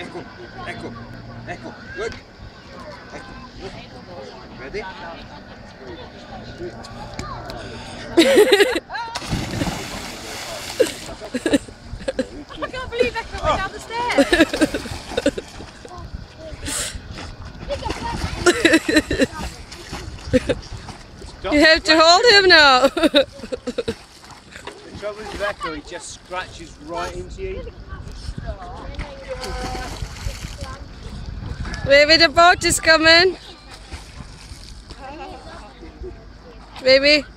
Ecco, ecco, ecco, good. Ecco, good. Ready? I can't believe Echo went down the stairs. Stop. You have to hold him now. The trouble is with Echo, he just scratches right into you. Baby, the boat is coming. Baby.